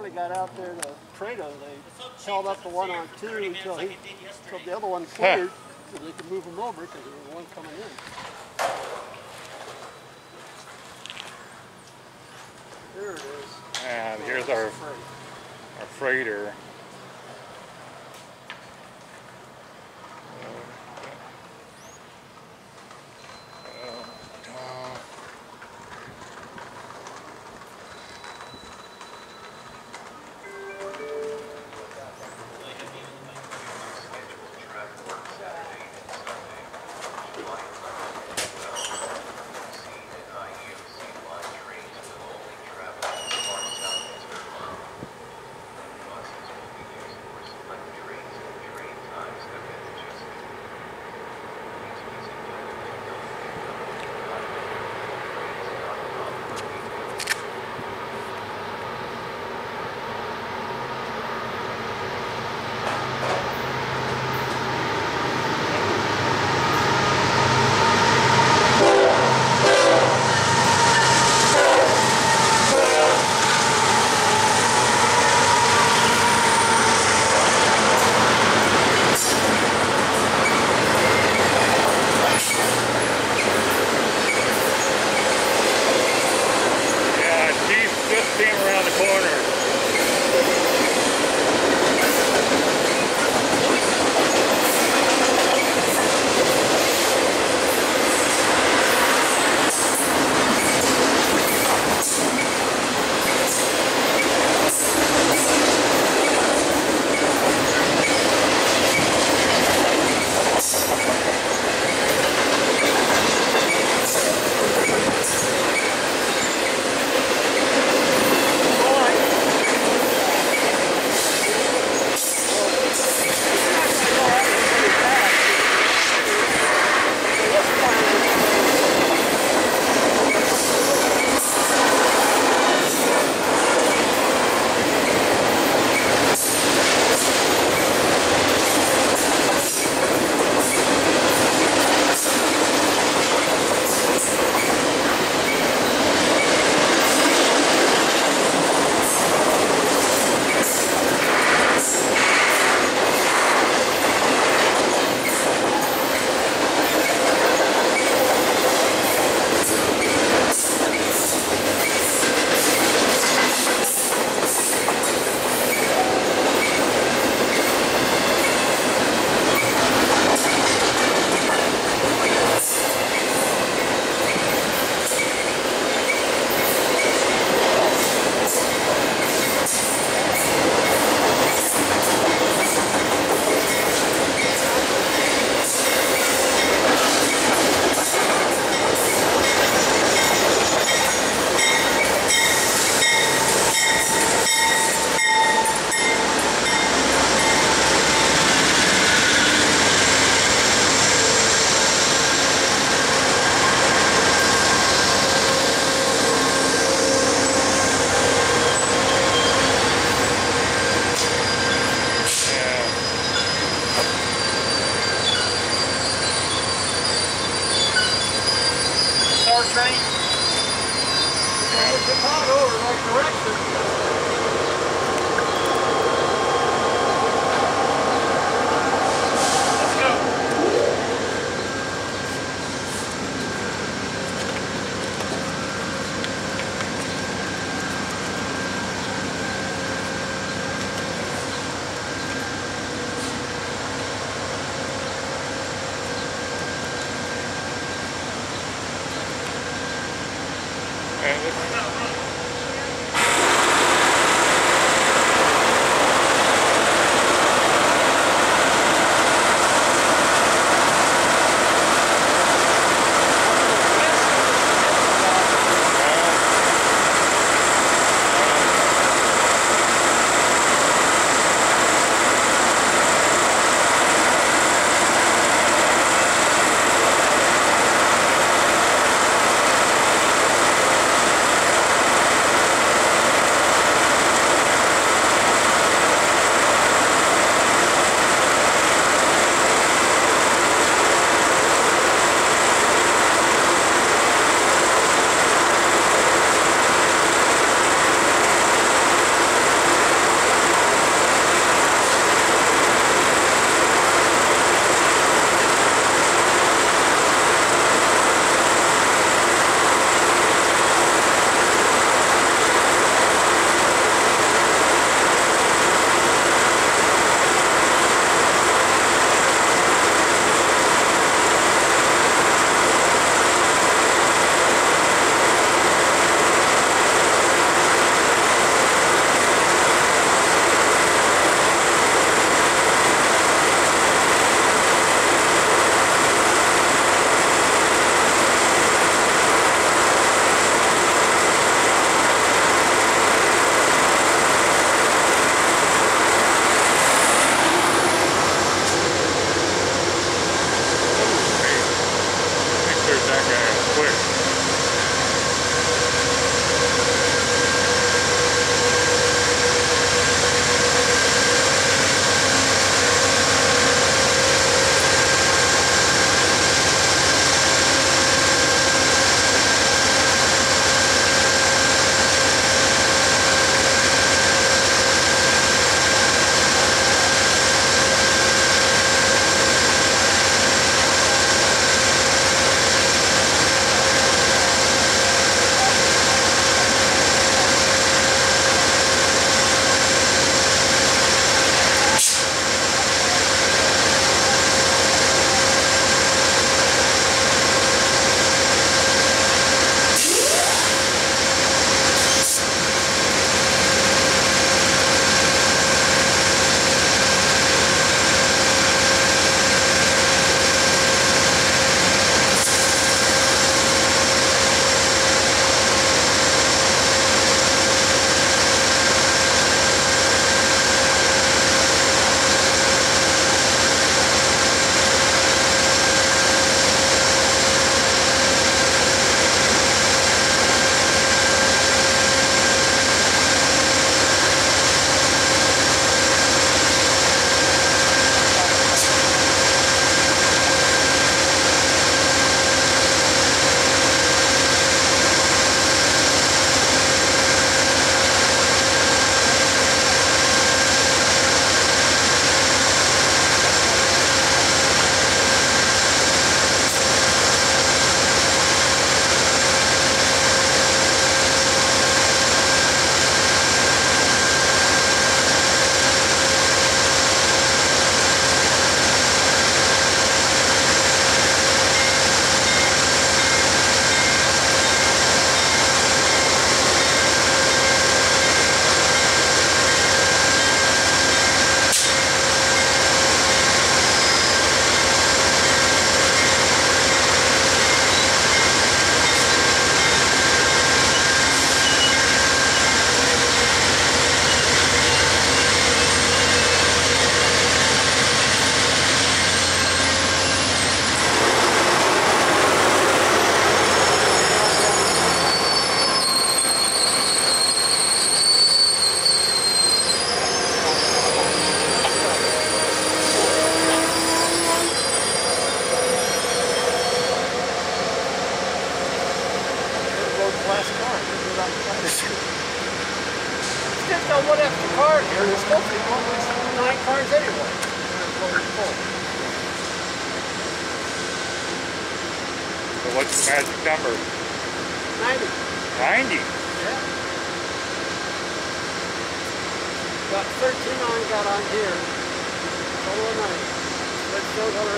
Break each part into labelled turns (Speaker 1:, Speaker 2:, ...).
Speaker 1: finally got out there to Prado, they held up the one on 2 until the other one cleared, so they could move them over because there was one coming in. There it is.
Speaker 2: And here's our freighter.
Speaker 1: put extra cars here, there's supposed to be only 9 cars anyway.
Speaker 2: So what's the magic number?
Speaker 1: 90.
Speaker 2: 90?
Speaker 1: Yeah. Got 13 got on here. Total of 90. Let's show her.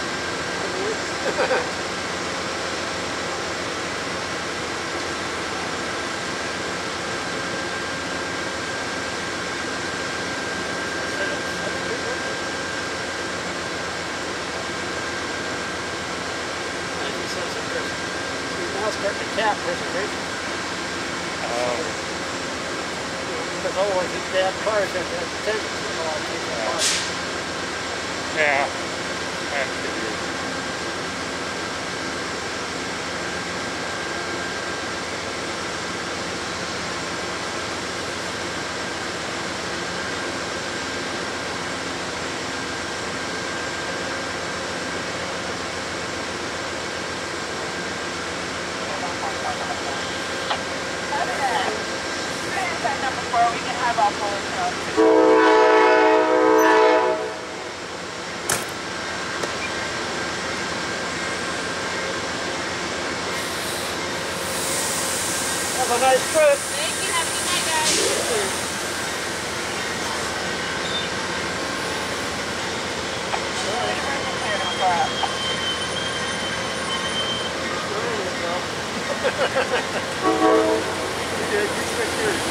Speaker 1: Start the cap reservation. Because otherwise these bad cars have that tendency to go out and take the car.
Speaker 2: Yeah. That's good.
Speaker 3: We can have our Fullerton.
Speaker 1: Have a nice trip.
Speaker 3: Thank you. Have a good night, guys.
Speaker 1: You switch yours.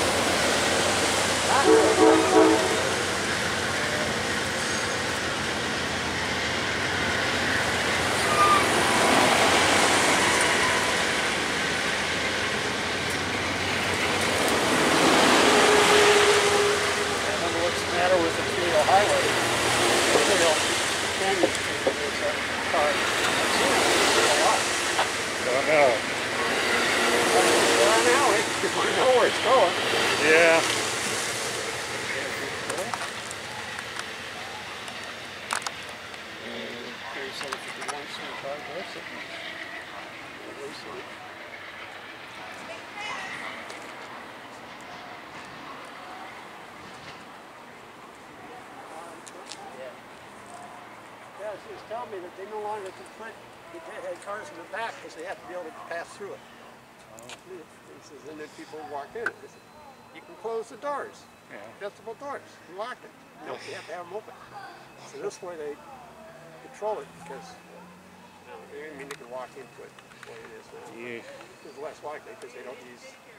Speaker 2: Don't know.
Speaker 1: You know where it's going.
Speaker 2: Yeah.
Speaker 1: Yeah, she was telling me that they no longer can put cars in the back because they have to be able to pass through it. He says, and then people walk in it. You can close the doors, vestibule doors. You lock it. No, you have to have them open. So this way they control it because they can walk into it the way it is now.
Speaker 2: Yeah.
Speaker 1: It's less likely because they don't use